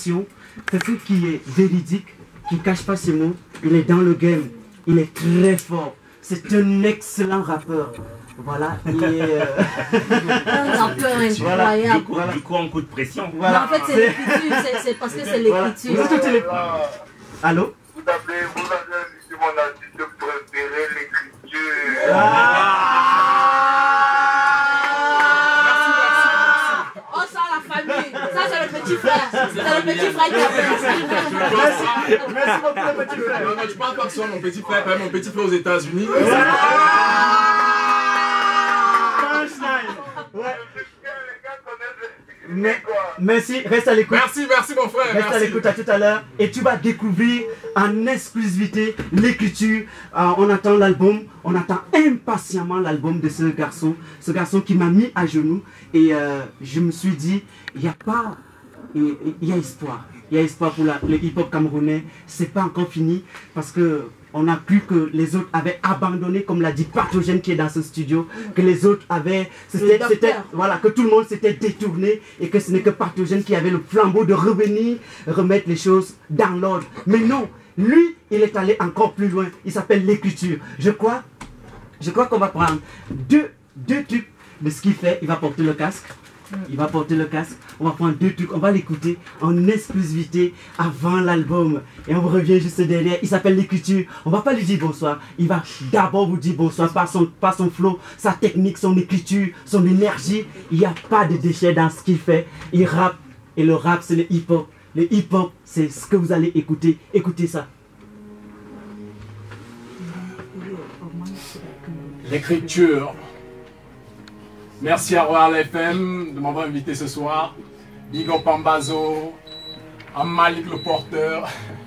quelqu'un qui est véridique, qui ne cache pas ses mots, il est dans le game, il est très fort. C'est un excellent rappeur. Voilà. Un rappeur incroyable. Du coup, un coup de pression. Voilà. Mais en fait, c'est l'écriture, c'est parce que c'est l'écriture. Voilà. Allô? Vous avez dit mon artiste préféré, l'écriture. Oh, ça, la famille. Ça, c'est le petit frère. C'est le petit frère qui a fait ça. Merci beaucoup, le petit frère. Non, je parle pas que ce soit mon petit frère, quand même mon petit frère aux États-Unis. Ouais. Merci, reste à l'écoute. Merci mon frère. Reste à l'écoute, à tout à l'heure. Et tu vas découvrir en exclusivité l'écriture. On attend l'album, on attend impatiemment l'album de ce garçon qui m'a mis à genoux. Et je me suis dit, il y a espoir. Il y a espoir pour le hip-hop camerounais. C'est pas encore fini parce que on a cru que les autres avaient abandonné, comme l'a dit Pathogène qui est dans ce studio, que les autres avaient, voilà, que tout le monde s'était détourné et que ce n'est que Pathogène qui avait le flambeau de revenir, remettre les choses dans l'ordre. Mais non, lui, il est allé encore plus loin. Il s'appelle l'écriture. Je crois qu'on va prendre deux trucs de ce qu'il fait. Il va porter le casque. On va prendre deux trucs, on va l'écouter en exclusivité avant l'album. Et on revient juste derrière. Il s'appelle l'écriture. On va pas lui dire bonsoir. Il va d'abord vous dire bonsoir par son flow, sa technique, son écriture, son énergie. Il n'y a pas de déchets dans ce qu'il fait. Il rappe. Et le rap, c'est le hip-hop. Le hip-hop, c'est ce que vous allez écouter. Écoutez ça. L'écriture. Merci à Royal FM de m'avoir invité ce soir. Big up Ambazo, Malik le porteur.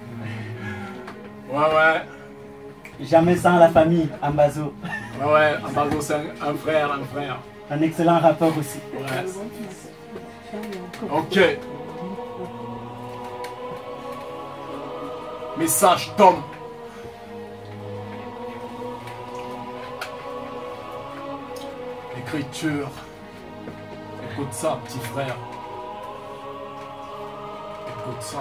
Ouais. Jamais sans la famille, Ambazo. Ouais, Ambazo c'est un frère. Un excellent rappeur aussi. Ouais. Ok. Message Tom. Écriture. Écoute ça, petit frère. Écoute ça.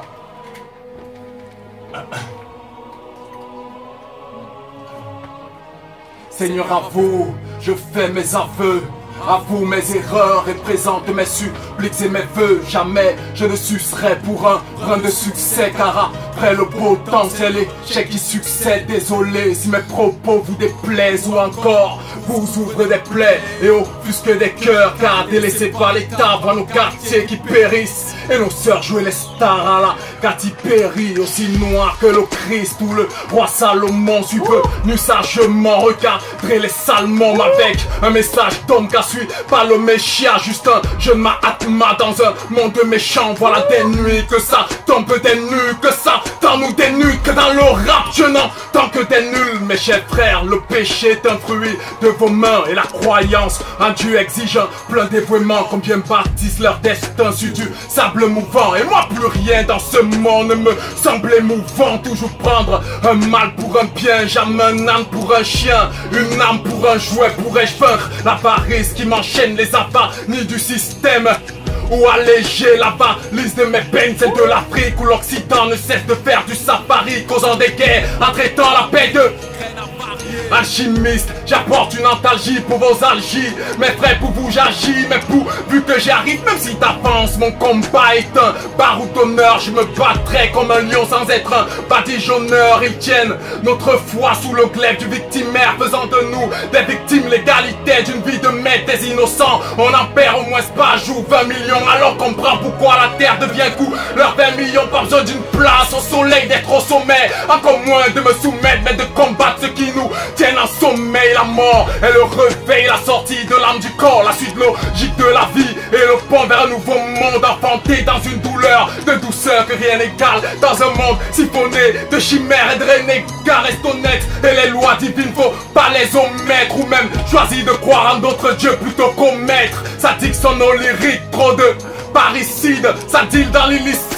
Seigneur, à vous, je fais mes aveux. À vous mes erreurs et présente mes suppliques et mes vœux. Jamais je ne sucerai pour un brin de succès, car après le beau temps c'est l'échec qui succède. Désolé si mes propos vous déplaisent ou encore vous ouvrent des plaies et offusquent des cœurs, car délaissés par l'État, voilà nos quartiers qui périssent et nos sœurs jouent les stars à la Katy aussi noir que le Christ ou le roi Salomon. Suis venu sagement recadrer les salmons avec un message d'homme qu'a suivi pas le méchia, juste un jeune Mahatma dans un monde méchant. Voilà des nuits que ça tombe des nues, que ça dans nous des nues, que dans le rap je n'entends que des nuls. Mes chers frères, le péché est un fruit de vos mains et la croyance en Dieu exige un plein dévouement. Combien bâtissent leur destin sur du sable mouvant, et moi plus rien dans ce monde ne me semble émouvant. Toujours prendre un mal pour un bien, jamais un âne pour un chien, une âme pour un jouet. Pourrais-je vaincre l'avarice qui m'enchaîne les avanies du système, ou alléger la valise de mes peines, celle de l'Afrique où l'Occident ne cesse de faire du safari, causant des guerres en traitant la paix de alchimiste. J'apporte une antalgie pour vos algies, mes frères pour vous j'agis, mais vu que j'arrive, même si t'avances, mon combat est un barreau d'honneur. Je me battrai comme un lion sans être un badigeonneur. Ils tiennent notre foi sous le glaive du victimaire, faisant de nous des victimes. L'égalité d'une vie de maître des innocents, on en perd au moins pas joue 20 millions, alors qu'on comprend pourquoi la terre devient coup. Leurs 20 millions, pas besoin d'une place au soleil, d'être au sommet, encore moins de me soumettre, mais de combattre ceux qui nous tiennent en sommeil. La mort est le réveil, la sortie de l'âme du corps, la suite logique de la vie et le pont vers un nouveau monde enfanté dans une douleur de douceur que rien n'égale, dans un monde siphonné de chimères et de renégats. Reste honnête et les lois divines faut pas les omettre, ou même choisir de croire en d'autres dieux plutôt qu'au maître. Ça dit que son nom lyrique, trop de parricide, ça deal dans l'illicite, dans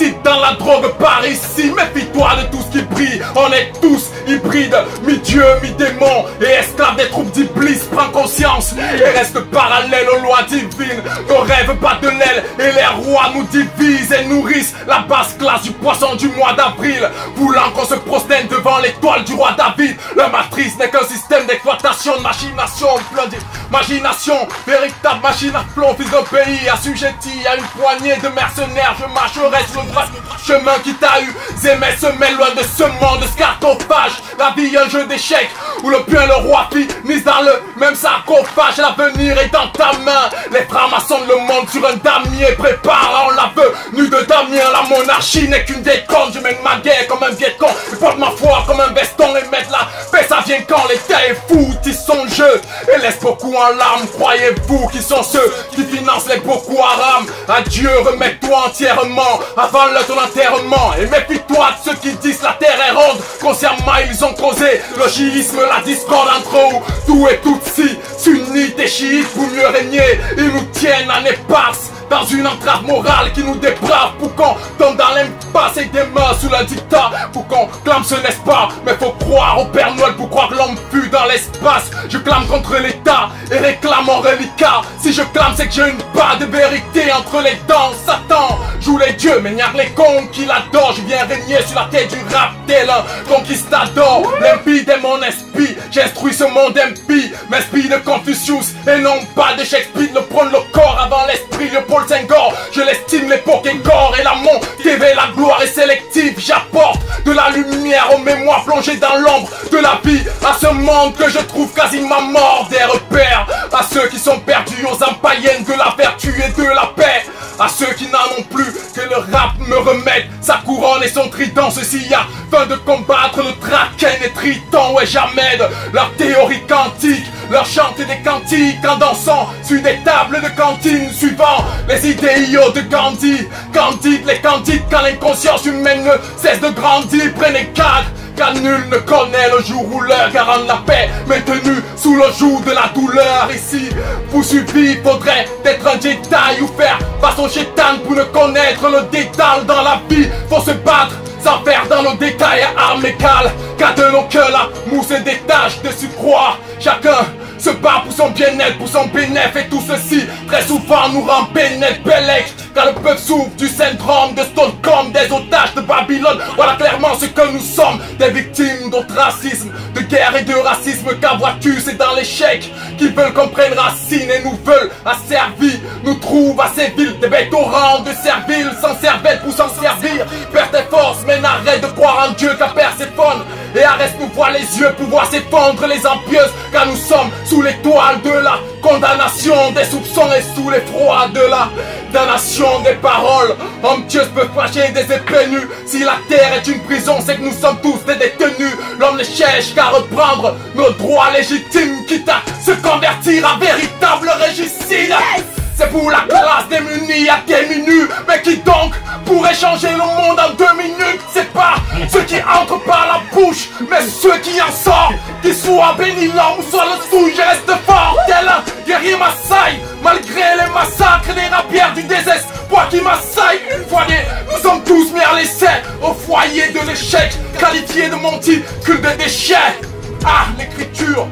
la drogue par ici. Méfie-toi de tout ce qui brille. On est tous hybrides, mi-dieu, mi-démon et esclaves des troupes d'Iblis. Prends conscience et reste parallèle aux lois divines. Nos rêves battent de l'aile et les rois nous divisent et nourrissent la basse classe du poisson du mois d'avril, voulant qu'on se prosterne devant l'étoile du roi David. La matrice n'est qu'un système d'exploitation, de machination, plein d'imagination, véritable machine à plomb, fils d'un pays assujetti à une poignée de mercenaires. Je marcherai sur le droit chemin qui t'a eu, aimais se mêlent loin de ce monde de scartophage. La vie est un jeu d'échecs où le pion et le roi finissent dans le même sarcophage. L'avenir est dans ta main, les francs-maçons le monde sur un damier, préparant la venue de Damien. La monarchie n'est qu'une déconne, je mène ma guerre comme un vietcong, je porte ma foi comme un veston et mettre la paix ça vient quand l'État est fou, ils sont jeux et laisse beaucoup en larmes. Croyez-vous qu'ils sont ceux qui financent les Boko Haram? Adieu, remets-toi entièrement avant l'heure de ton enterrement et méfie-toi de ceux qui disent la terre est ronde. Consciemment ils ont causé le chiisme, la discorde entre eux, tout et Tutsi, sunnites et chiites pour mieux régner. Ils nous tiennent en éparse dans une entrave morale qui nous déprave pour qu'on tombe dans l'impasse et des mains sous le dictat, pour qu'on clame ce n'est-ce pas. Mais faut croire au Père Noël pour croire que l'homme fut dans l'espace. Je clame contre l'État et réclame en reliquat. Si je clame c'est que j'ai une part de vérité entre les dents. Satan joue les dieux mais n'y a que les cons qui l'adorent. Je viens régner sur la tête du rap tel un conquistador. Limpide est mon esprit, j'instruis ce monde impie. M'inspire de Confucius et non pas de Shakespeare. Le prône le corps avant l'esprit, le Paul Senghor. Je l'estime l'époque est gore et la TV, la gloire est sélective. J'apporte de la lumière aux mémoires plongées dans l'ombre de la vie, à ce monde que je trouve quasiment mort. Des repères à ceux qui sont perdus aux âmes païennes de la vertu et de la paix, à ceux qui n'en ont plus que le rap me remette sa couronne et son trident. Ceci afin de combattre le Draken et Triton. Ouais, jamais de leur théorie quantique, leur chanter des cantiques en dansant sur des tables de cantine, suivant les idéaux de Gandhi. Candide les candides quand l'inconscience humaine ne cesse de grandir. Prenez garde car nul ne connaît le jour où l'heure garante la paix maintenue sous le joug de la douleur. Ici, vous suffit, faudrait être un Jedi ou faire face au chétan pour ne connaître le dédale dans la vie. Faut se battre sans faire dans nos détails à armes égales, car de nos cœurs la mousse se détache de surcroît. Chacun se bat pour son bien-être, pour son bénéfice, et tout ceci très souvent nous rend pénètre Bélec, car le peuple souffre du syndrome de Stockholm, des otages de Babylone. Voilà clairement ce que nous sommes, des victimes d'ostracisme, de guerre et de racisme. Car vois-tu, c'est dans l'échec qu'ils veulent qu'on prenne racine et nous veulent asservir, nous trouvent assez vils, des bêtes au rang de serviles, sans cervelle pour s'en servir. Perds tes forces, mais n'arrête de croire en Dieu car Perséphone, et arrête nous voir les yeux pour voir s'effondrer les empieuses, car nous sommes sous l'étoile de la condamnation des soupçons et sous l'effroi de la damnation des paroles. Omptueuses peuvent fâcher des épées nues. Si la terre est une prison, c'est que nous sommes tous des détenus. L'homme ne cherche qu'à reprendre nos droits légitimes, quitte à se convertir en véritable régicide. C'est pour la classe démunie à démunis. Mais qui donc pourrait changer le monde en 2 minutes? C'est pas ceux qui entrent par la bouche, mais ceux qui en sortent. Qu'ils soient bénis l'homme ou soit le sou, je reste fort. Tel un guerrier Maasai, malgré les massacres des rapières du désespoir qui m'assaillent. Une fois des, nous sommes tous mis à l'essai, au foyer de l'échec, qualifié de monticule de déchets. Ah, l'écriture.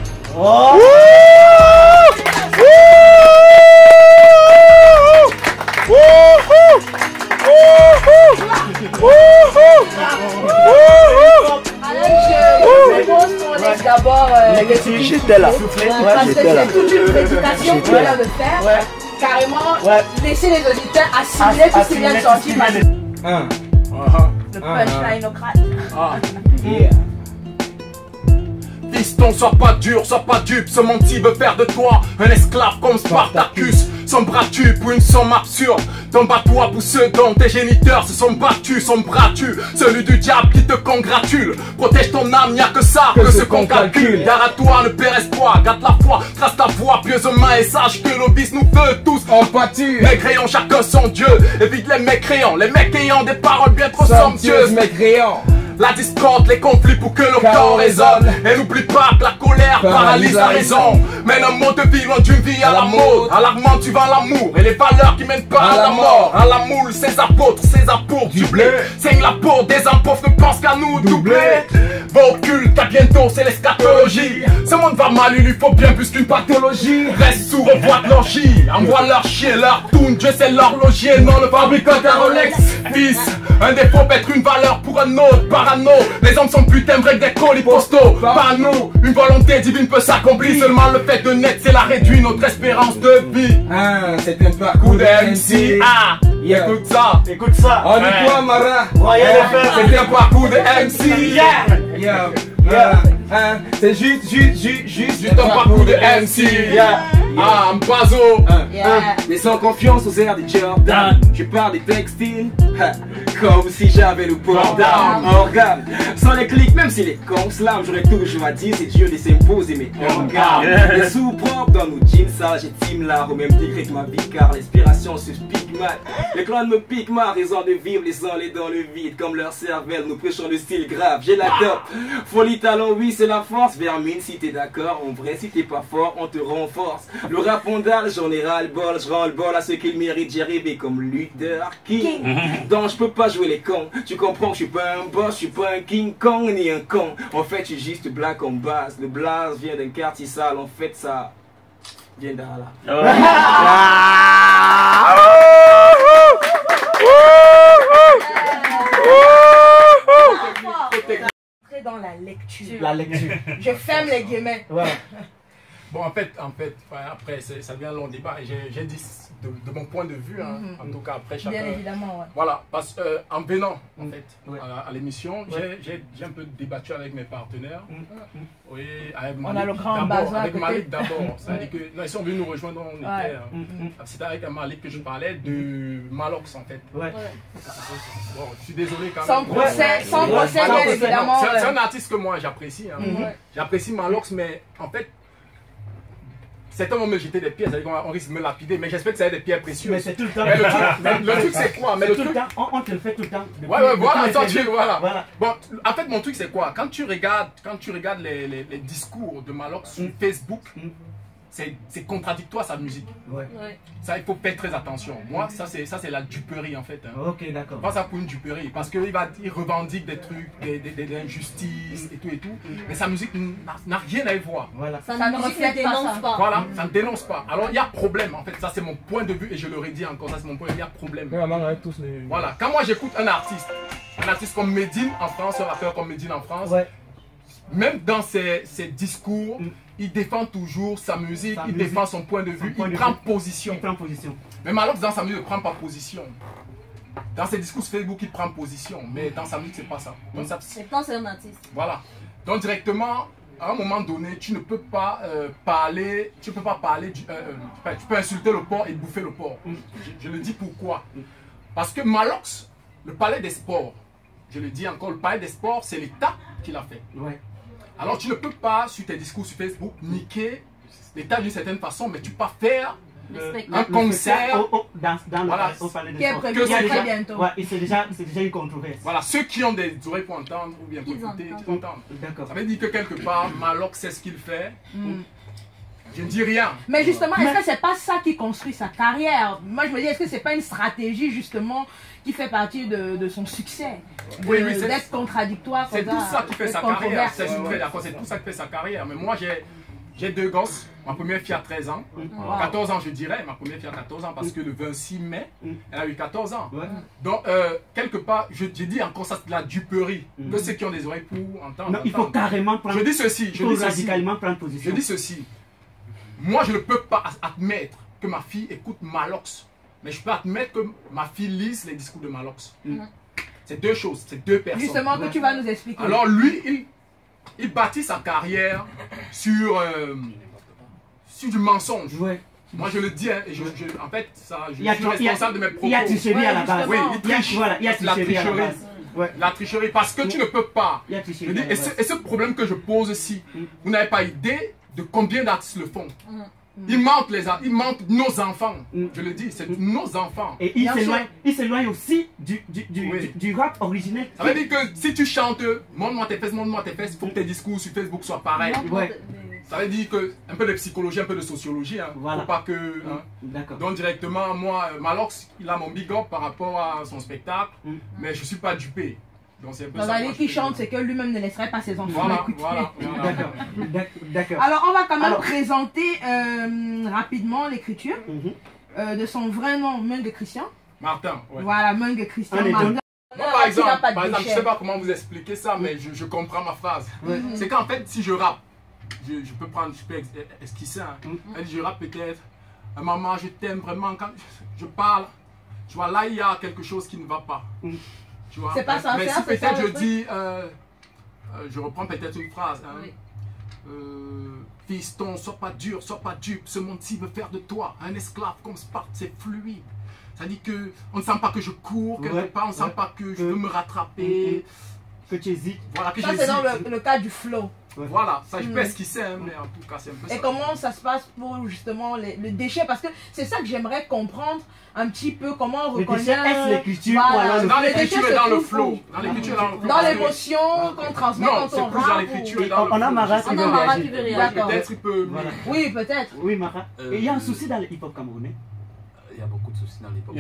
Oh. Je propose qu'on laisse d'abord j'étais là. parce que c'est toute une prédication qu'on vient de faire. Carrément, laisser les auditeurs assimiler tout ce qui vient de sortir. Le punchline au crâne. Fiston, sois pas dur, sois pas dupe. Ce menti veut faire de toi un esclave comme Spartacus. Sombras-tu pour une somme absurde? Ton bats-toi pour ceux dont tes géniteurs se sont battus. Sombras-tu celui du diable qui te congratule? Protège ton âme, y'a que ça que ce qu'on calcule. Gare à toi, ne perds espoir, garde la foi, trace ta voie pieusement et sache que nos vices nous veut tous en pâture. Mécréants, chacun son Dieu, évite les mécréants, les mecs ayant des paroles bien trop somptueuses. Mécréants. la discorde, les conflits pour que le corps résonne. Et n'oublie pas que la colère paralyse la raison. Mène un mode de vie loin d'une vie à la mode. Alarmant, tu vends l'amour et les valeurs qui mènent pas à la mort. À la moule, ses apôtres pour du blé. Saigne la peau des impôts, ne pense qu'à nous doubler. Va au culte, car bientôt c'est l'eschatologie. Ce monde va mal, il lui faut bien plus qu'une pathologie. Reste sourd aux voix de l'orgie. Envoie leur chien, leur tourne, Dieu c'est l'horloger, non le fabricant d'un Rolex. Fils, un défaut peut être une valeur pour un autre. Parano, les hommes sont plus timbrés que des colis postaux. Pas nous, une volonté divine peut s'accomplir. Seulement le fait de naître, c'est la réduire notre espérance de vie. C'est un parcours de MC. Écoute ça, Écoute ça. On est quoi, Mara? c'est un parcours de MC. C'est juste un parcours de MC. Mbazo. Mais sans confiance aux airs des Jordan. Je parle des textiles comme si j'avais le port d'armes. Organe, sans les clics, même si les cons slam, j'aurais toujours à dire c'est Dieu de s'imposer mes organes. Les sous propres dans nos jeans sales, j'estime l'art au même degré que ma vie, car l'inspiration se stigmate. Les clones me piquent ma raison de vivre, les enlèvent dans le vide comme leur cervelle. Nous prêchons le style grave, j'ai la dope. Folie, talent, oui, c'est la force. Vermine, si t'es d'accord, en vrai, si t'es pas fort, on te renforce. Le rap ondale, j'en ai ras le bol, je rends le bol à ceux qui le méritent. J'ai rêvé comme Luther King. Donc je peux pas jouer les cons. Tu comprends que je suis pas un boss, je suis pas un King Kong ni un con. En fait, je suis juste black en base. Le blaze vient d'un quartier sale. En fait, ça vient d'Arla. Dans la lecture. La lecture. Je ferme les guillemets. Voilà. Bon, en fait, après, ça devient un long débat. Et j'ai dit de mon point de vue, en tout cas, après chacun. Bien évidemment, ouais. Voilà, parce qu'en venant, en fait, à l'émission, j'ai un peu débattu avec mes partenaires. Oui, avec Malik. On a le grand bazar avec Malik d'abord. C'est-à-dire que, non, ils sont venus nous rejoindre, on était. C'était avec un Malik que je parlais de Malox, en fait. Ouais. Bon, je suis désolé quand même. Sans procès, bien évidemment. C'est un artiste que moi j'apprécie. J'apprécie Malox, mais en fait, certains vont me jeter des pierres, c'est-à-dire qu'on risque de me lapider, mais j'espère que ça a des pierres précieuses. Mais c'est tout le temps. Mais le truc c'est quoi? Mais le truc, on te le fait tout le temps. ouais, voilà. Bon, en fait, mon truc c'est quoi? Quand tu regardes les discours de Malox sur Facebook, c'est contradictoire sa musique. Ouais. Ça, il faut faire très attention. Moi, ça c'est la duperie en fait. Ok, d'accord. Pas ça pour une duperie, parce qu'il revendique des trucs, des injustices et tout. Mais sa musique n'a rien à y voir. Voilà. Ça ne reflète pas ça. Voilà, ça ne dénonce pas. Alors il y a problème en fait, ça c'est mon point de vue et je le redis encore, ça c'est mon point de vue, il y a problème. Voilà, quand moi j'écoute un artiste comme Medine en France, un rappeur comme Medine en France, même dans ses discours, il défend toujours sa musique, il défend son point de vue, il prend position. Mais Malox dans sa musique ne prend pas position. Dans ses discours Facebook, il prend position, mais dans sa musique, c'est pas ça. C'est quand c'est un artiste. Voilà. Donc directement, à un moment donné, tu ne peux pas parler, tu peux insulter le porc et bouffer le porc. Je le dis pourquoi. Parce que Malox, le palais des sports, je le dis encore, le palais des sports, c'est l'État qui l'a fait. Alors tu ne peux pas, sur tes discours sur Facebook, niquer l'État d'une certaine façon, mais tu peux pas faire un concert dans voilà, au palais des qui est sports. prévu très bientôt. Ouais, et c'est déjà une controverse. Voilà, ceux qui ont des oreilles pour entendre ou bien pour écouter, ils entendent. D'accord. Ça veut dire que quelque part, Malox sait ce qu'il fait. Je ne dis rien. Mais justement, est-ce que c'est pas ça qui construit sa carrière? Moi, je me dis, est-ce que c'est pas une stratégie justement qui fait partie de son succès? Oui, d'être contradictoire. C'est tout ça qui fait sa carrière. C'est tout ça qui fait sa carrière. Mais moi, j'ai deux gosses. Ma première fille a 13 ans. 14 ans, je dirais. Ma première fille a 14 ans parce que le 26 mai, elle a eu 14 ans. Donc, quelque part, je dis encore ça, c'est de la duperie. Que ceux qui ont des oreilles pour entendre. Non, il faut carrément prendre. Je dis ceci. Radicalement prendre position. Je dis ceci. Moi, je ne peux pas admettre que ma fille écoute Malox. Mais je peux admettre que ma fille lise les discours de Malox. C'est deux choses, c'est deux personnes. Justement, que tu vas nous expliquer. Alors lui, il bâtit sa carrière sur du mensonge. Moi je le dis, hein, et en fait, ça, je suis responsable de mes propos. Il y a tricherie à la base. Oui, il triche. Voilà, il y a tricherie à la base. La tricherie, parce que tu ne peux pas. Et ce problème que je pose ici, vous n'avez pas idée de combien d'artistes le font. Ils mentent nos enfants. Je le dis, c'est nos enfants. Et ils s'éloignent aussi du rap originel. Ça veut dire que si tu chantes, montre-moi tes fesses, il faut que tes discours sur Facebook soient pareils. Ouais. Ça veut dire que un peu de psychologie, un peu de sociologie. Hein. Voilà. Faut pas que. Hein. D'accord. Donc directement, moi, Malox, il a mon big up par rapport à son spectacle, mais je suis pas dupé. Donc c'est un peu ça. Dans qui chante, c'est que lui-même ne laisserait pas ses enfants écouter. D'accord. Alors on va quand même présenter rapidement l'écriture de son vrai nom, Mungue Christian. Martin. Ouais. Voilà, Mungue Christian. Moi, par exemple, je sais pas comment vous expliquer ça, mais je comprends ma phrase. C'est qu'en fait, si je rappe, je peux esquisser. Hein. Je rappe peut-être. Maman, je t'aime vraiment. Quand je parle, tu vois, là, il y a quelque chose qui ne va pas. Tu vois. C'est pas sincère, mais si peut-être je dis, je reprends peut-être une phrase. Hein. Oui. Fiston, sois pas dur, sois pas dupe. Ce monde-ci veut faire de toi un esclave comme Sparte, c'est fluide. Ça dit que on ne sent pas que je cours quelque part, on ne sent pas que je veux me rattraper. Que tu hésites. Voilà, que ça, c'est dans le cas du flow. Voilà, ça je peux esquisser, hein, mais en tout cas c'est un peu ça. Et comment ça se passe pour justement le déchet? Parce que c'est ça que j'aimerais comprendre un petit peu, comment on reconnaît. Est-ce l'écriture dans l'écriture et dans le flow. Dans l'émotion qu'on transmet quand on rappe. Dans l'écriture et dans le flow. On a Mara qui veut réagir. Peut-être il peut. Oui, peut-être. Oui, Mara. Et il y a un souci dans le hip-hop camerounais. Il y a beaucoup de soucis dans l'hip-hop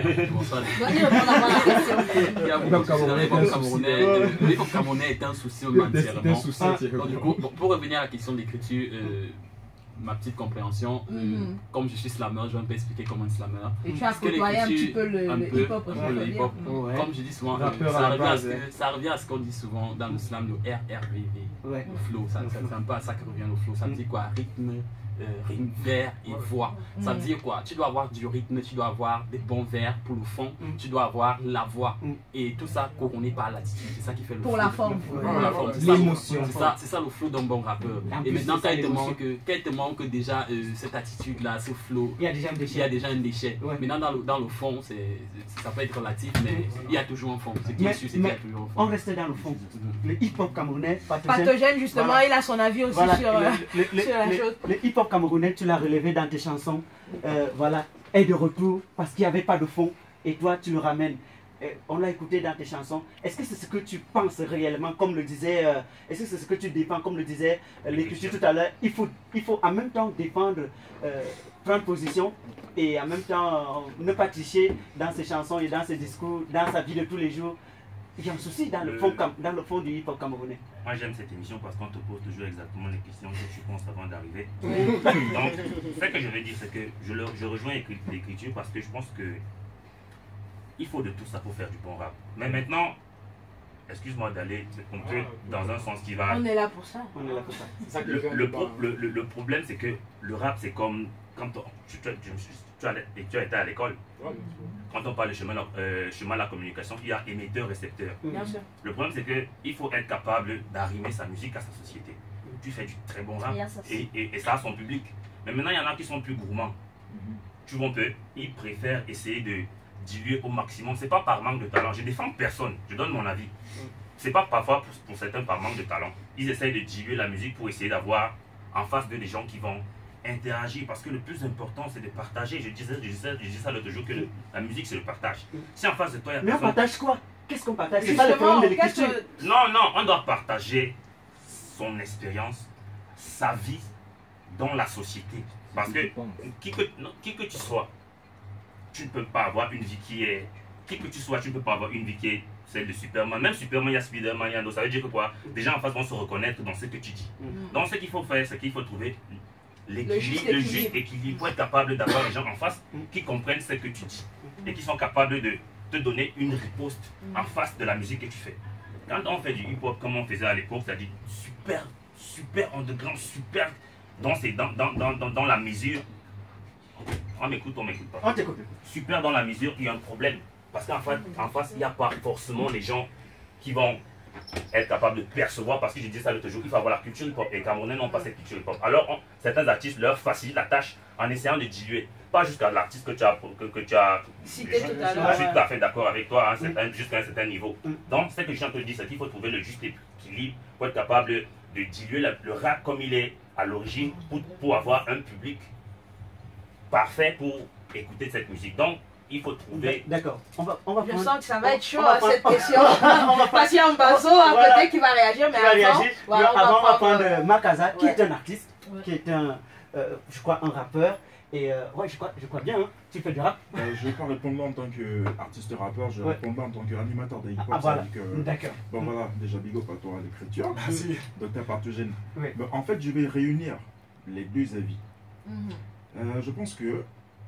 camerounais. Il y a beaucoup de soucis dans l'hip-hop camerounais. Le hip-hop camerounais est un souci entièrement. Donc, du coup, pour revenir à la question de l'écriture, ma petite compréhension, comme je suis slammer, je vais un peu expliquer comment un slammer. Et tu as côtoyé un petit peu le hip-hop. Comme je dis souvent, ça revient à ce qu'on dit souvent dans le slam, le RRVV, le flow. C'est un peu à ça que revient le flow. Ça dit quoi? Rythme, vers et voix. Ça veut dire quoi? Tu dois avoir du rythme, tu dois avoir des bons vers pour le fond, tu dois avoir la voix et tout ça couronné par l'attitude. C'est ça qui fait le flow. Pour la forme. L'émotion. C'est ça le flow d'un bon rappeur. Et maintenant quand il te manque déjà cette attitude là, ce flow, il y a déjà un déchet. Maintenant dans le fond, ça peut être relatif, mais il y a toujours un fond. Ce qui est sûr, c'est qu'il y a toujours un fond. On reste dans le fond. Le hip-hop camerounais, Pathogène justement, il a son avis aussi sur la chose. Le hip-hop camerounais, tu l'as relevé dans tes chansons, voilà, est de retour parce qu'il n'y avait pas de fond et toi tu le ramènes. On l'a écouté dans tes chansons. Est-ce que c'est ce que tu penses réellement, comme le disait, est-ce que c'est ce que tu défends, comme le disait l'écriture tout à l'heure? Il faut en même temps défendre, prendre position et en même temps ne pas tricher dans ses chansons et dans ses discours, dans sa vie de tous les jours. Il y a un souci dans le fond du hip-hop camerounais. Moi j'aime cette émission parce qu'on te pose toujours exactement les questions que tu penses avant d'arriver. Donc ce que je veux dire c'est que je rejoins l'écriture parce que je pense que il faut de tout ça pour faire du bon rap. Mais maintenant, excuse-moi d'aller un peu dans un sens qui va... On est là pour ça. Le problème c'est que le rap c'est comme quand tu as été à l'école. Quand on parle de chemin de la communication, il y a émetteur-récepteur. Le problème c'est qu'il faut être capable d'arrimer sa musique à sa société. Tu fais du très bon rap et ça a son public. Mais maintenant il y en a qui sont plus gourmands. Tu vois un peu, ils préfèrent essayer de diluer au maximum. C'est pas par manque de talent. Je défends personne, je donne mon avis. C'est pas parfois pour certains par manque de talent. Ils essayent de diluer la musique pour essayer d'avoir en face d'eux des gens qui vont interagir, parce que le plus important c'est de partager. Je disais ça l'autre jour que la musique c'est le partage. Si en face de toi il y a personne... Mais on partage quoi? Qu'est-ce qu'on partage? C'est pas le problème de l'écriture. Non, on doit partager son expérience, sa vie dans la société. Parce que qui que tu sois, tu ne peux pas avoir une vie qui est... Qui que tu sois, tu ne peux pas avoir une vie qui est celle de Superman. Même Superman, il y a Spiderman, il y a d'autres. Ça veut dire que quoi? Les gens en face vont se reconnaître dans ce que tu dis. Donc ce qu'il faut faire, c'est qu'il faut trouver le juste équilibre pour être capable d'avoir les gens en face qui comprennent ce que tu dis et qui sont capables de te donner une riposte en face de la musique que tu fais. Quand on fait du hip-hop comme on faisait à l'époque, c'est-à-dire super underground, super dans la mesure. On m'écoute pas. On t'écoute. Super dans la mesure, il y a un problème. Parce qu'en face, il n'y a pas forcément les gens qui vont être capables de percevoir, parce que je dis ça l'autre jour, il faut avoir la culture hip-hop. Et les Camerounais n'ont pas cette culture hip-hop. Alors, certains artistes leur facilitent la tâche en essayant de diluer. Pas jusqu'à l'artiste que tu as cité tout à l'heure. Je suis tout à fait d'accord avec toi, jusqu'à un certain niveau. Donc, ce que je suis en train de dire, c'est qu'il faut trouver le juste équilibre pour être capable de diluer le rap comme il est à l'origine, pour avoir un public parfait pour écouter cette musique. Donc, il faut trouver... D'accord. On va Je sens que ça va être chaud cette question. Parce qu'il y a un Bazo à côté qui va réagir, mais avant, on va prendre Makaza, qui est un artiste, qui est un, je crois, un rappeur. Et ouais, je crois bien, hein. Tu fais du rap. Je ne vais pas répondre en tant qu'artiste rappeur, je répondrai en tant qu'animateur de hip-hop. Voilà. D'accord. Bon voilà, déjà big up à toi à l'écriture. Merci. Dr Pathogène. Oui. En fait, je vais réunir les deux avis. Je pense que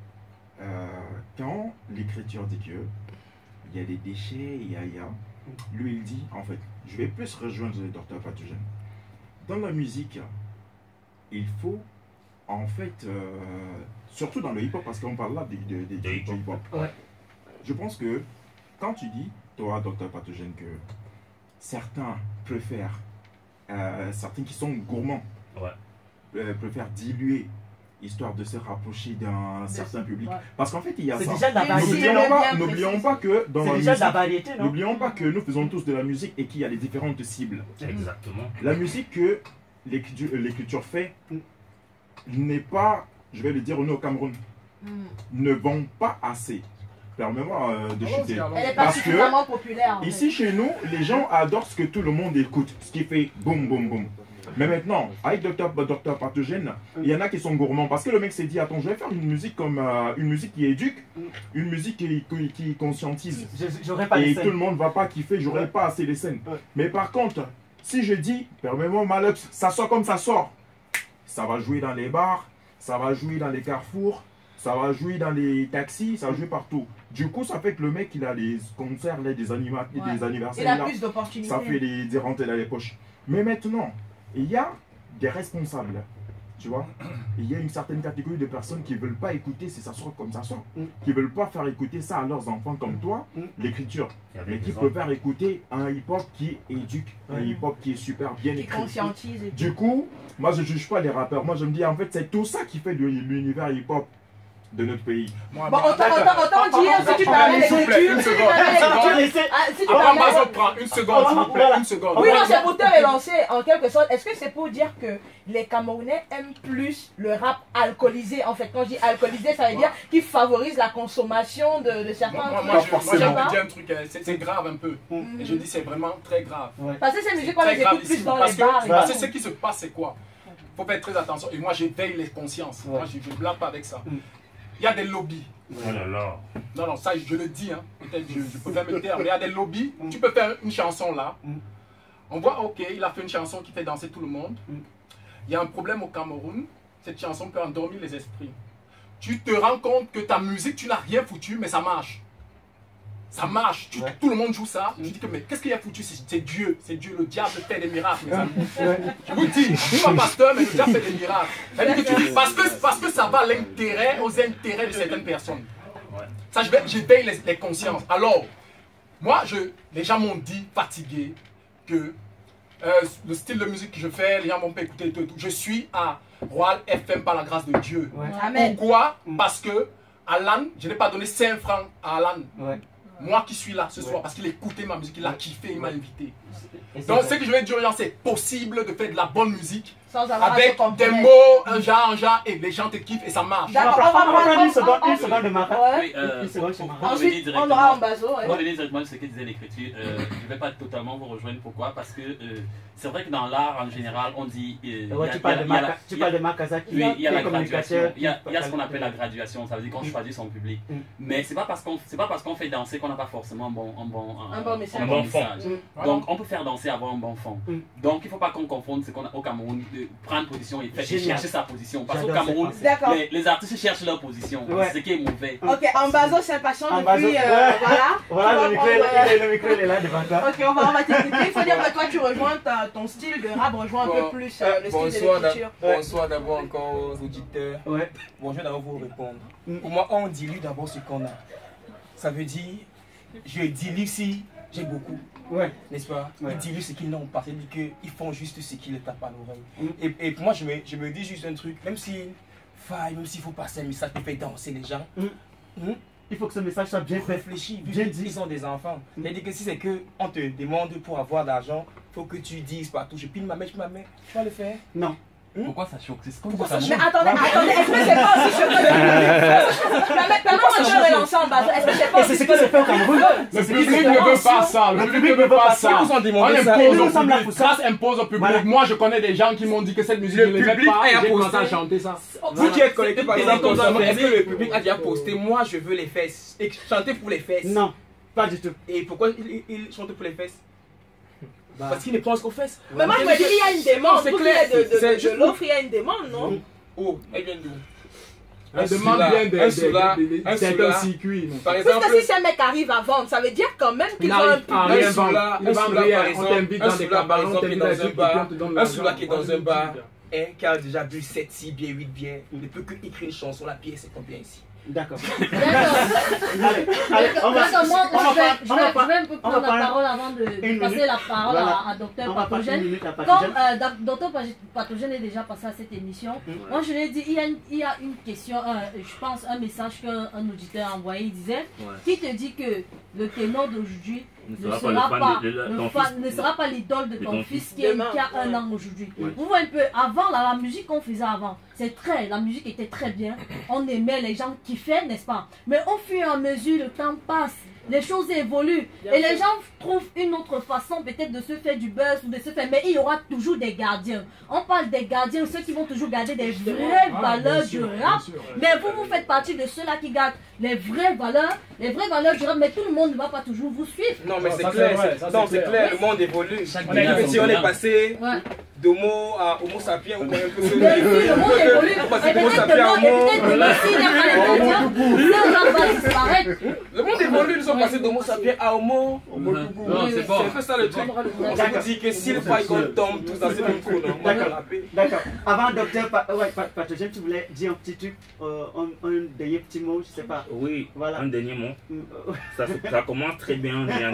quand l'écriture dit que il y a des déchets, il y a, lui il dit, en fait, je vais plus rejoindre Dr Pathogène. Dans la musique, il faut en fait, surtout dans le hip-hop, parce qu'on parle là de hip-hop, je pense que quand tu dis, toi, Dr Pathogène, que certains préfèrent, certains qui sont gourmands, préfèrent diluer, histoire de se rapprocher d'un certain public. Parce qu'en fait, il y a ça. C'est déjà de la variété. N'oublions pas que dans la musique, de la variété, non? N'oublions pas que nous faisons tous de la musique et qu'il y a des différentes cibles. Exactement. La musique que l'écriture fait n'est pas, je vais le dire, nous au Cameroun, ne vend pas assez. Permets-moi de chuter. Elle n'est pas suffisamment populaire. Ici, chez nous, les gens adorent ce que tout le monde écoute, ce qui fait boum, boum, boum. Mais maintenant, avec Dr Pathogène, il y en a qui sont gourmands. Parce que le mec s'est dit, attends, je vais faire une musique comme une musique qui éduque, une musique qui conscientise. Et tout le monde ne va pas kiffer, j'aurai pas assez les scènes. Mais par contre, si je dis, permets-moi Malux, ça sort comme ça sort. Ça va jouer dans les bars, ça va jouer dans les carrefours, ça va jouer dans les taxis, ça va jouer partout. Du coup, ça fait que le mec, il a des concerts, là, des anniversaires. Il a plus d'opportunités. Ça fait des rentrées dans les poches. Mais maintenant, il y a des responsables, tu vois. Il y a une certaine catégorie de personnes qui ne veulent pas écouter si ça sort comme ça sort. Qui ne veulent pas faire écouter ça à leurs enfants comme toi, l'écriture. Mais qui préfèrent écouter un hip-hop qui éduque, un hip-hop qui est super bien écrit. Qui conscientise. Du coup, moi je ne juge pas les rappeurs. Moi je me dis en fait c'est tout ça qui fait de l'univers hip-hop de notre pays. Bon, autant dire, si tu permets l'écriture, une seconde, s'il vous plaît, une seconde. Oui, non, c'est pour te relancer, en quelque sorte. Est-ce que c'est pour dire que les Camerounais aiment plus le rap alcoolisé? En fait, quand je dis alcoolisé, ça veut dire qu'il favorise la consommation de certains trucs. Moi, j'ai envie de dire un truc, c'est grave un peu. Et je dis, c'est vraiment très grave. Parce que ces musiques, on les écoute plus dans les bars. Parce que ce qui se passe, c'est quoi? Il faut faire très attention. Et moi, j'éveille les consciences. Moi, je ne blague pas avec ça. Il y a des lobbies. Oh là là. Non, non, ça je le dis, hein. Peut-être je peux faire me taire, mais il y a des lobbies. Tu peux faire une chanson là. On voit, ok, il a fait une chanson qui fait danser tout le monde. Il y a un problème au Cameroun. Cette chanson peut endormir les esprits. Tu te rends compte que ta musique, tu n'as rien foutu, mais ça marche. Ça marche. Tout le monde joue ça. Tu dis que, mais qu'est-ce qu'il a foutu? C'est Dieu. C'est Dieu. Le diable fait des miracles, mes amis. Je vous dis, je ne suis pas pasteur, mais le diable fait des miracles. Parce que ça va à l'intérêt, aux intérêts de certaines personnes. Ça, j'éveille les consciences. Alors, moi, les gens m'ont dit, fatigué, que le style de musique que je fais, les gens vont pas écouter tout. Je suis à Royal FM par la grâce de Dieu. Pourquoi? Parce que Alan, je n'ai pas donné 5 francs à Alan. Moi qui suis là ce soir, parce qu'il écoutait ma musique, il a kiffé, il m'a invité. Donc ce que je vais dire aux gens, c'est possible de faire de la bonne musique avec des mots, un genre, et les gens te kiffent et ça marche. On va prendre une seconde de Mara. Ensuite, on aura un Bazo. On va revenir directement sur ce que disait l'écriture. Je ne vais pas totalement vous rejoindre. Pourquoi? Parce que c'est vrai que dans l'art en général, on dit. Tu parles de Makaza qui il y a la graduation. Il y a ce qu'on appelle la graduation. Ça veut dire qu'on choisit son public. Mais c'est pas parce qu'on fait danser qu'on n'a pas forcément un bon message. Donc on peut faire danser, avoir un bon fond. Donc il ne faut pas qu'on confonde ce qu'on a au Cameroun, prendre position et chercher sa position. Parce qu'au Cameroun, les artistes cherchent leur position. C'est ce qui est mauvais. Ok, en Bazo, c'est impatient depuis. Voilà, le micro il est là devant toi. Ok, on va t'écouter. Il faut dire que toi tu rejoins ton style de rap, rejoins un peu plus le style de l'écriture. Bonsoir d'abord encore aux auditeurs. Bon, je vais d'abord vous répondre. Pour moi, on dilue d'abord ce qu'on a. Ça veut dire, je dilue si j'ai beaucoup. N'est-ce pas? Ils diluent ce qu'ils n'ont pas. C'est-à-dire qu'ils font juste ce qui les tape à l'oreille. Et pour moi, je me dis juste un truc, même s'il faut passer un message pour faire danser les gens, il faut que ce message soit bien réfléchi, bien dit. Ils sont des enfants. C'est-à-dire que si c'est qu'on te demande pour avoir d'argent, il faut que tu dises partout, je pile ma main, tu vas le faire? Non. Pourquoi ça choque? C'est ce qu'on dit. Mais attendez, est-ce que c'est pas aussi choquant? Permets-moi de me relancer en bas. Est-ce que c'est pas aussi c'est ce que c'est fait au Cameroun? Le public ne veut pas ça. Le public ne veut pas ça. On impose au public. Moi, je connais des gens qui m'ont dit que cette musique ne les met pas. J'ai commencé à chanter ça. Vous qui êtes connectés par exemple, est-ce que le public a déjà posté moi je veux les fesses et chanter pour les fesses? Non, pas du tout. Et pourquoi il chante pour les fesses? Parce qu'il ne pense qu'aux fesses. Mais moi je me dis, il y a une demande. C'est clair. De l'offre, il y a une demande, non? Oh, elle vient d'où? Elle demande bien un circuit. Par exemple, parce que si un mec arrive à vendre, ça veut dire quand même qu'il va un public. Un soula, par exemple, qui est dans un bar, un soula qui est dans un bar, qui a déjà bu 7, 6 bières, 8 bières, il ne peut que écrire une chanson, la pièce c'est combien ici? D'accord. Allez, je vais un peu prendre la parole avant de passer la parole à Dr Pathogène. Comme Dr Pathogène est déjà passé à cette émission, moi je lui ai dit, il y a une question, je pense un message qu'un auditeur a envoyé, il disait, qui te dit que le ténor d'aujourd'hui ne sera pas l'idole de ton fils qui a 1 an aujourd'hui. Vous voyez un peu, avant la musique qu'on faisait avant, la musique était très bien, on aimait, les gens kiffaient, n'est-ce pas? Mais au fur et à mesure, le temps passe, les choses évoluent et les gens trouvent une autre façon peut-être de se faire du buzz ou de se faire, mais il y aura toujours des gardiens. On parle des gardiens, ceux qui vont toujours garder des vraies valeurs du rap, mais vous faites partie de ceux-là qui gardent les vraies valeurs du rap, mais tout le monde ne va pas toujours vous suivre. Non mais c'est clair, c'est clair, le monde évolue. On est passé d'homo à homo sapiens, ou un peu le monde évolue, et peut-être demain s'il n'y a pas les gardiens, le rap va disparaître. Le monde évolue, nous sommes passés d'homo sapiens à homo. C'est un peu ça le truc. On se dit que si le Python tombe tous dans ce même trou, on va la paix. D'accord. Avant, docteur Pathogène, tu voulais dire un petit truc, un dernier petit mot, je sais pas. Oui, voilà. Un dernier mot. Ça commence très bien, Vas-y.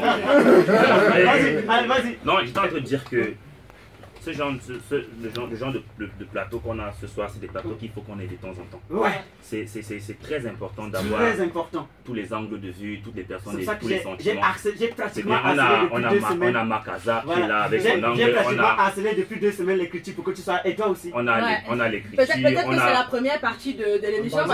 Non, j'étais en train de dire que le genre de plateau qu'on a ce soir, c'est des plateaux qu'il faut qu'on ait de temps en temps. Ouais. C'est très important d'avoir tous les angles de vue, toutes les personnes, tous les sentiments. J'ai pratiquement harcelé depuis 2 semaines. On a Makaza qui est là avec son angle. J'ai pratiquement harcelé depuis 2 semaines l'écriture pour que tu sois. Et toi aussi. On a l'écriture. Peut-être que c'est la première partie de l'émission. En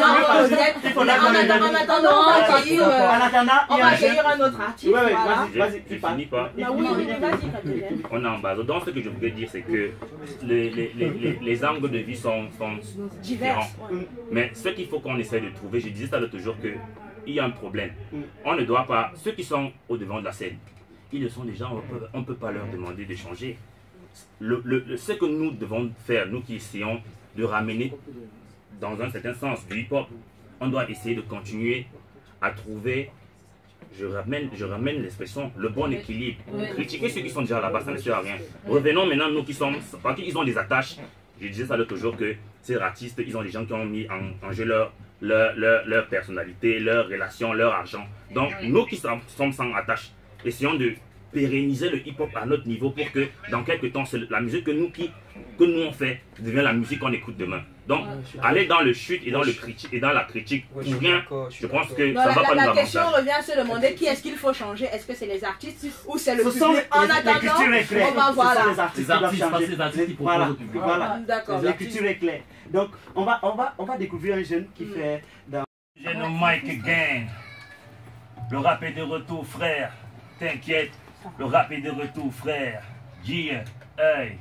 attendant, on va accueillir un autre artiste. Vas-y, tu finis pas. On est en base. Donc, ce que je voulais dire, c'est que les angles de vie sont différents. Mais ce qu'il faut qu'on essaie de trouver, je disais ça l'autre jour, qu'il y a un problème. On ne doit pas, ceux qui sont au devant de la scène, ils le sont déjà, on ne peut pas leur demander de changer. Ce que nous devons faire, nous qui essayons de ramener dans un certain sens du hip-hop, on doit essayer de continuer à trouver, je ramène l'expression, le bon équilibre. Critiquer ceux qui sont déjà là-bas, ça ne sert à rien. Revenons maintenant, nous qui sommes, parce qu'ils ont des attaches. Je disais ça l'autre jour que ces artistes, ils ont des gens qui ont mis en jeu leur personnalité, leur relation, leur argent. Donc, nous qui sommes sans attache, essayons de pérenniser le hip-hop à notre niveau pour que dans quelques temps, la musique que nous on fait devienne la musique qu'on écoute demain. Donc, aller dans le chute et dans le critique et dans la critique pour rien, je pense que ça va pas nous avancer. La question revient à se demander qui est-ce qu'il faut changer. Est-ce que c'est les artistes ou c'est le public? En attendant, on va voir là. Les artistes qui proposent au public. Voilà. D'accord. L'écriture est claire. Donc, on va découvrir un jeune qui fait dans... J'ai le mic gang. Le rap est de retour, frère. T'inquiète. Le rap est de retour, frère. Yeah, hey.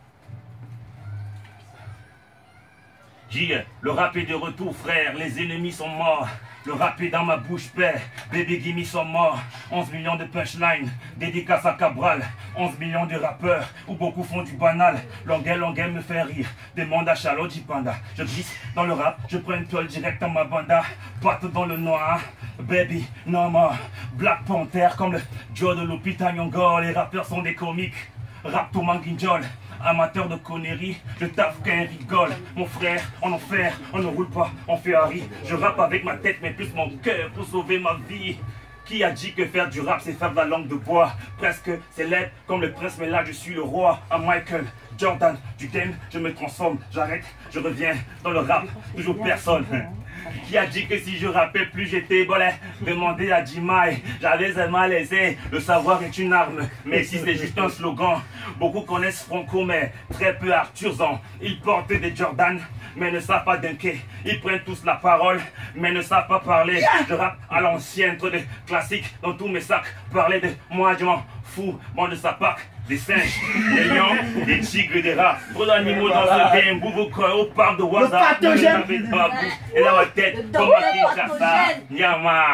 Yeah, le rap est de retour, frère. Les ennemis sont morts. Le rap est dans ma bouche, père. Baby Gimme sont morts. 11 millions de punchlines. Dédicace à Cabral. 11 millions de rappeurs. Où beaucoup font du banal. Longuet me fait rire. Demande à Charlotte Panda. Je glisse dans le rap. Je prends une toile direct dans ma banda. Patte dans le noir. Baby, no more. Black Panther comme le Joe de Lupita Nyong'o. Les rappeurs sont des comiques. Rap to Manginjol. Amateur de conneries, je taffe qu'un rigole. Mon frère, en enfer, on ne roule pas, on fait Harry. Je rappe avec ma tête, mais plus mon cœur pour sauver ma vie. Qui a dit que faire du rap c'est faire de la langue de bois? Presque célèbre comme le prince, mais là je suis le roi. À Michael Jordan, tu t'aimes, je me transforme, j'arrête, je reviens dans le rap, toujours personne. Qui a dit que si je rappais plus j'étais bolé? Demandez à Jimai, j'avais un malaisé. Le savoir est une arme, mais si c'est juste un slogan. Beaucoup connaissent Franco, mais très peu Arthur Zan. Ils portent des Jordan, mais ne savent pas dunker. Ils prennent tous la parole, mais ne savent pas parler. Je rappe à l'ancienne, trop de classiques dans tous mes sacs. Parler de moi, je m'en fous, bande de sapac. Des singes, des lions, des tigres, des rats. Trop d'animaux dans ce game. Boubou on parle de Waza. Et dans la tête, comme à Kinshasa. Nyama.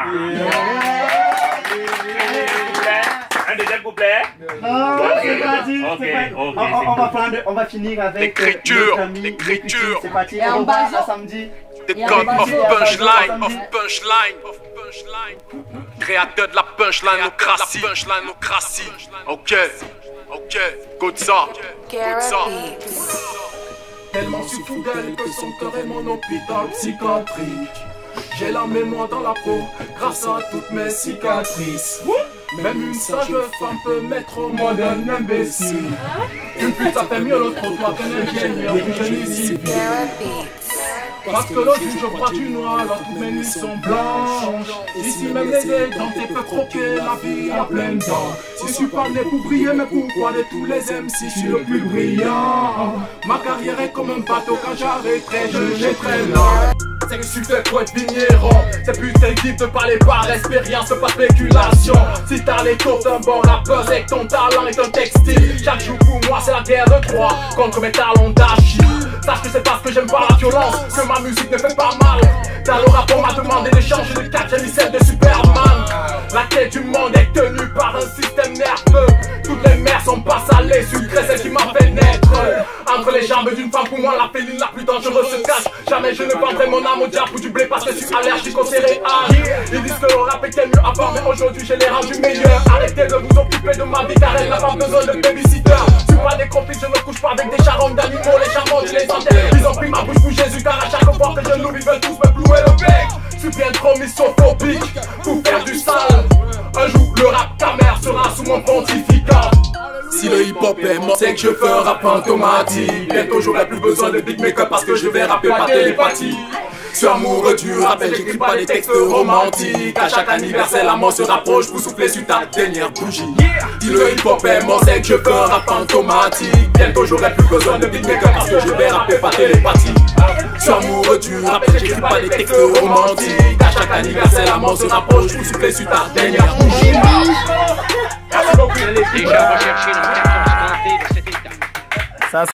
Un deuxième couplet. C'est parti. On va finir avec l'écriture. C'est parti. On va à samedi. The God of punchline, créateur de la punchline-ocratie. Ok, good ça. Tellement suis fou d'elle que son cœur est mon hôpital psychiatrique. J'ai la mémoire dans la peau grâce à toutes mes cicatrices. Même une sage femme peut mettre au monde un imbécile. Une pute ça fait mieux le trottoir qu'un ingénieur du génie civil. Parce que l'autre jour je crois du noir, alors toutes mes nuits sont blanches. Ici même les dents peuvent croquer la vie à pleines dents. Si je suis pas né pour briller, mais pourquoi de tous les MC je suis le plus brillant? Ma carrière est comme un bateau, quand j'arrêterai je jetterai là. C'est que je suis fait pour être vigneron. C'est plus sélectif de parler par expérience, pas spéculation. Si t'as les tours d'un bon rappeur, c'est que ton talent est un textile. Chaque jour pour moi c'est la guerre de Troie contre mes talents d'Achille. Sache que c'est parce que j'aime pas la violence que ma musique ne fait pas mal. Dans le rap on m'a demandé de changer de cap, j'ai mis celle de Superman. La quête du monde est tenue par un système nerveux. Toutes les mers sont pas salées, sucrées, celle qui m'a fait naître. Entre les jambes d'une femme, pour moi la féline la plus dangereuse se cache. Jamais je ne vendrai mon âme au diable ou du blé parce que je suis allergique aux céréales. Ils disent que le rap était mieux avant, mais aujourd'hui je l'ai rendu meilleur. Arrêtez de vous occuper de ma vie car elle n'a pas besoin de babysitter. Je suis pas des conflits, je ne couche pas avec des charognes d'animaux. Les charmants je les enterre. Ils ont pris ma bouche pour Jésus car à chaque fois que je l'ouvre ils veulent tous me clouer le bec. Je suis bien trop misophobique pour faire du sale. Un jour le rap ta mère sera sous mon pontificat. Si le hip-hop est mort, c'est que je fais un rap automatique. Bientôt j'aurai plus besoin de big make-up parce que je vais rapper par télépathie. Je suis amoureux du rap et j'écris pas des textes romantiques. À chaque anniversaire la mort se rapproche pour souffler sur ta dernière bougie. Si le hip-hop est mort, c'est que je fais un rap automatique. Bientôt j'aurai plus besoin de big make-up parce que je vais rapper par télépathie. Je suis amoureux du rap et j'écris pas des textes romantiques. À chaque anniversaire la mort se rapproche pour souffler sur ta dernière bougie. Merci beaucoup.